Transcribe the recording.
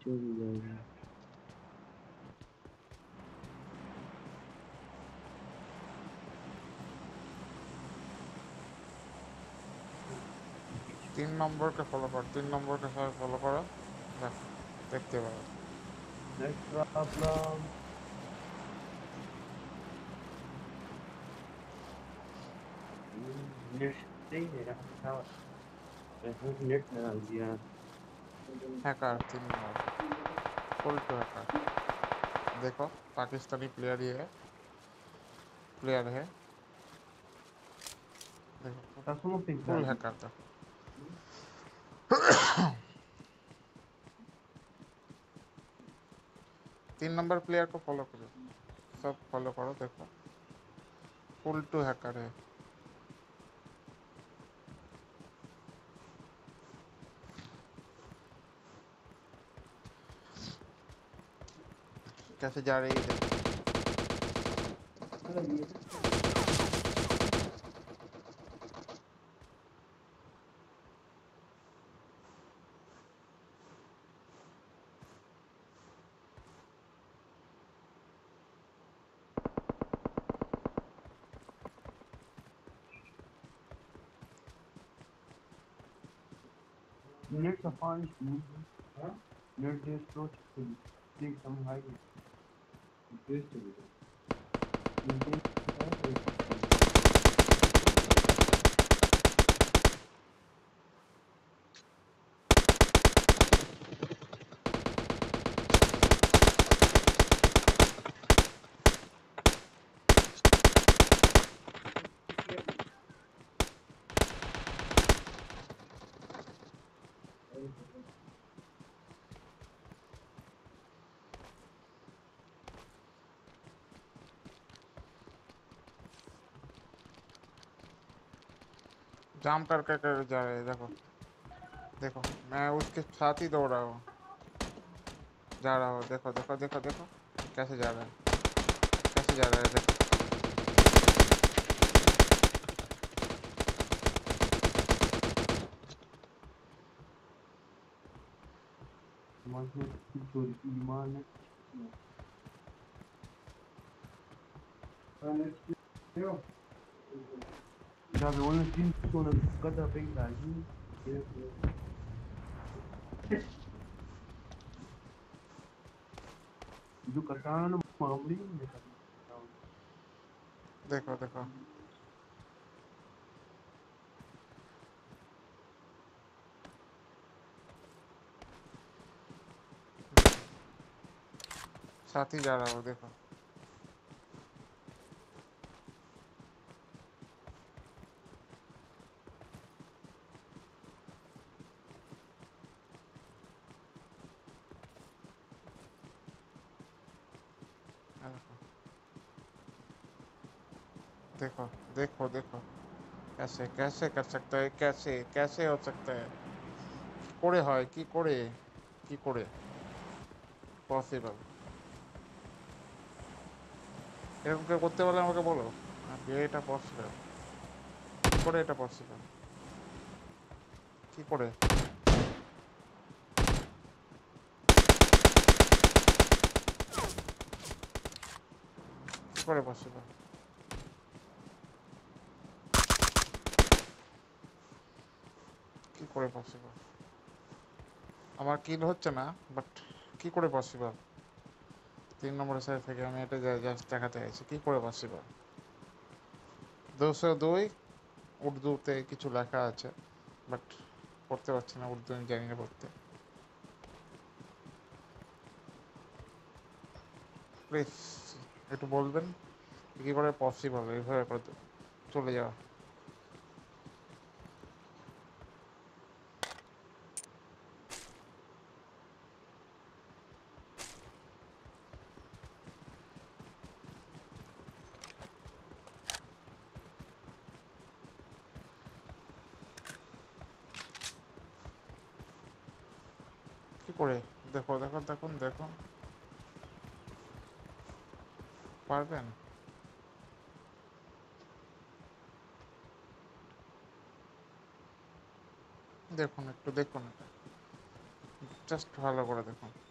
तीन नंबर के फॉलो कर, 3 नंबर के साथ फॉलो करो, देखो देखते पाओ। Next problem. नेट सही है यार, क्या नेट लगा दिया। Hacker 3 number, full to hacker. देखो पाकिस्तानी प्लेयर ही है, प्लेयर है, देखो कसमों पे फुल गाली। हैकर था। 3 नंबर प्लेयर को फॉलो करो, सब फॉलो करो, देखो फुल टू हैकर है। कैसे जा रही है देखो। नेट का पानी स्मूथ है, नेट जो स्लो ठीक सम हाई टेस्ट है। जाम करके कर जा रहे हैं, देखो देखो मैं उसके साथ ही दौड़ रहा हूँ, जा रहा हूँ, देखो देखो देखो देखो कैसे जा रहा है, कैसे जा रहा है देखो। चोरी ईमान है। जब वो 300 ना कदा पे लागी जो कटान मामूली नहीं है। देखो देखो साथ ही जा रहा हूँ, देखो देखो देखो देखो कैसे कैसे कर सकता है, कैसे कैसे हो सकता है, কি করে হয়, কি করে, কি করে পসিবল, এরকম কেউ করতে পারলে আমাকে বলো। এটা পসিবল, কি করে এটা পসিবল, কি করে, কি করে পসিবল, কি করে পসিবল, আমার কিল হচ্ছে না, বাট কি করে পসিবল, 3 নম্বরের সাইড থেকে আমি এটা জাস্ট দেখাতে চাইছি কি করে পসিবল। 202 উর্দুতে কিছু লেখা আছে, বাট পড়তে পারছি না, উর্দু আমি জানি না পড়তে। প্লিজ একটু বলবেন কী করে পসিবল এইভাবে করে চলে যাওয়া। কী করে, দেখো দেখো দেখুন দেখুন, পারবেন, দেখুন একটু দেখুন, এটা জাস্ট ভালো করে দেখুন।